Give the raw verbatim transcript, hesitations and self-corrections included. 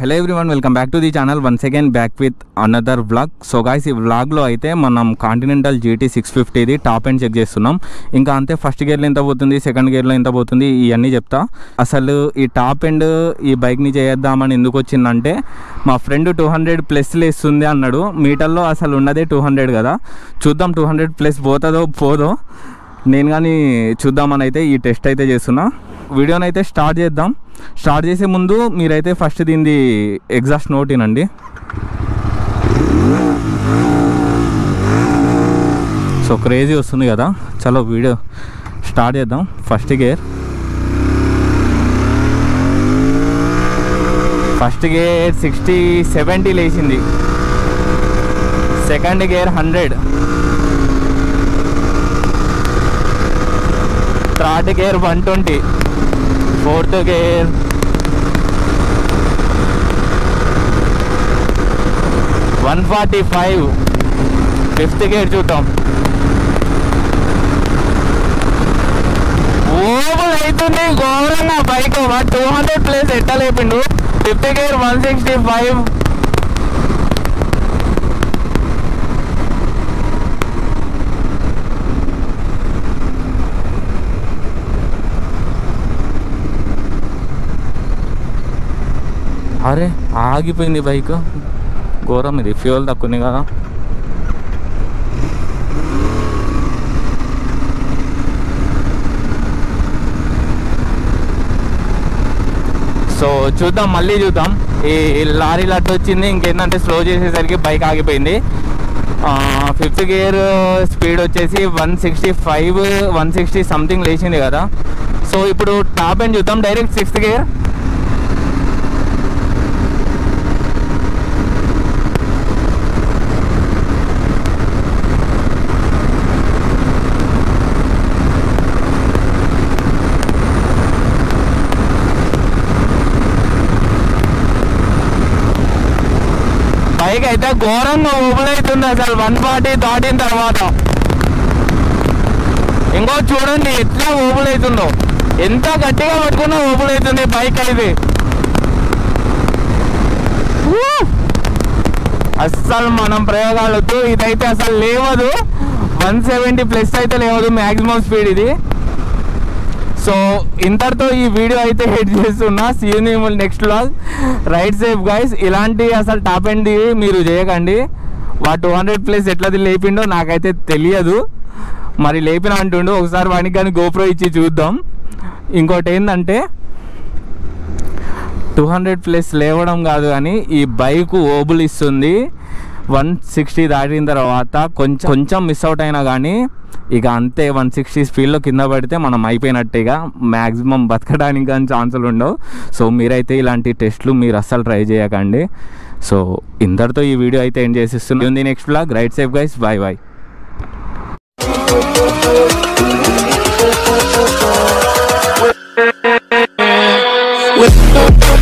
Hello everyone, welcome back to the channel. Once again back with another vlog. So guys, ఈ వ్లాగ్లో అయితే మనం continental GT six ఫిఫ్టీది top end check చేస్తున్నాం. ఇంకా అంతే, ఫస్ట్ గేర్లో ఎంత పోతుంది, సెకండ్ గేర్లో ఎంత పోతుంది, ఇవన్నీ చెప్తా. అసలు ఈ టాప్ ఎండ్ ఈ బైక్ని చేద్దామని ఎందుకు వచ్చిందంటే, మా ఫ్రెండ్ టూ హండ్రెడ్ ప్లస్ లేస్తుంది అన్నాడు. మీటర్లో అసలు ఉన్నదే టూ హండ్రెడ్ కదా, చూద్దాం టూ హండ్రెడ్ ప్లస్ పోతుందో పోదో. నేను కానీ చూద్దామని అయితే ఈ టెస్ట్ అయితే చేస్తున్నా. వీడియోని అయితే స్టార్ట్ చేద్దాం. స్టార్ట్ చేసే ముందు మీరైతే ఫస్ట్ దీనిది ఎగ్జాస్ట్ నోట్ వినండి. సో క్రేజీ వస్తుంది కదా. చలో వీడియో స్టార్ట్ చేద్దాం. First gear first gear sixty seventy లేచింది. Second gear hundred. Third gear one twenty. Fourth gear one forty five. Fifth gear చూద్దాం. ఓవర్ అవుతుంది ఘోరంగా బైక్. టూ హండ్రెడ్ ప్లేస్ ఎట్లా లేపిండు. Fifth gear one sixty five. అరే ఆగిపోయింది bike. ఘోరం ఇది. ఫ్యూయల్ తక్కువనే కదా. సో చూద్దాం, మళ్ళీ చూద్దాం. ఈ లారీ లట్ వచ్చింది. ఇంకేంటంటే స్లో చేసేసరికి బైక్ ఆగిపోయింది. ఫిఫ్త్ గేర్ స్పీడ్ వచ్చేసి one sixty five one sixty something లేచింది కదా. సో ఇప్పుడు టాప్ ఎండ్ చూద్దాం. Direct sixth gear. బైక్ అయితే ఘోరంగా ఊబులవుతుంది అసలు వన్ ఫార్టీ దాటిన తర్వాత. ఇంకో చూడండి ఎట్లా ఊబులవుతుందో. ఎంత గట్టిగా పట్టుకున్నా ఊబులవుతుంది బైక్ అయితే. అస్సలు మనం ప్రయోగాలతో ఇదైతే అసలు లేవదు. వన్ సెవెంటీ ప్లస్ అయితే లేవదు మ్యాక్సిమం స్పీడ్ ఇది. సో ఇంతటితో ఈ వీడియో అయితే ఎడిట్ చేస్తున్నా. See you in next vlog. Ride safe guys. ఇలాంటి అసలు టాప్ ఎండ్ మీరు చేయకండి. వా టూ హండ్రెడ్ ప్లస్ ఎట్లది లేపిండో నాకైతే తెలియదు. మరి లేపిన అంటుండు. ఒకసారి వానికి కానీ గోప్రో ఇచ్చి చూద్దాం. ఇంకోటి ఏంటంటే, టూ హండ్రెడ్ ప్లస్ లేవడం కాదు కానీ ఈ బైక్ ఓబుల్ ఇస్తుంది. వన్ సిక్స్టీ దాటిన తర్వాత కొంచెం కొంచెం మిస్ అవుట్ అయినా కానీ ఇక అంతే. వన్ సిక్స్టీ స్పీడ్లో కింద పడితే మనం అయిపోయినట్టేగా. మ్యాక్సిమం బతకడానికి కానీ ఛాన్సులు ఉండవు. సో మీరైతే ఇలాంటి టెస్ట్లు మీరు అస్సలు ట్రై చేయకండి. సో ఇంతటితో ఈ వీడియో అయితే ఎండ్ చేసేస్తుంది. Next vlog. Ride safe guys. Bye bye.